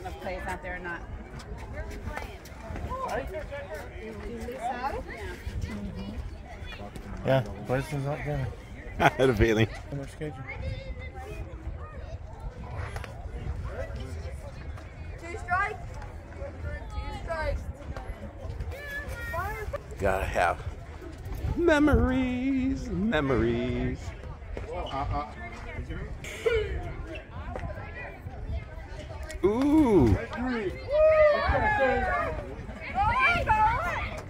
if Clay's out there or not. Yeah, Clay's not going. I had a feeling. On their schedule. 2 strikes. 2 strikes. Gotta have memories, memories.